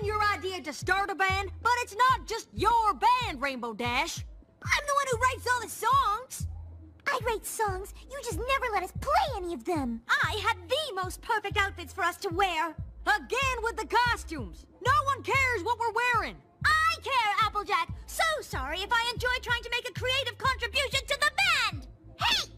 been your idea to start a band, but it's not just your band, Rainbow Dash. I'm the one who writes all the songs. I write songs. You just never let us play any of them. I had the most perfect outfits for us to wear. Again with the costumes. No one cares what we're wearing. I care, Applejack. So sorry if I enjoy trying to make a creative contribution to the band. Hey!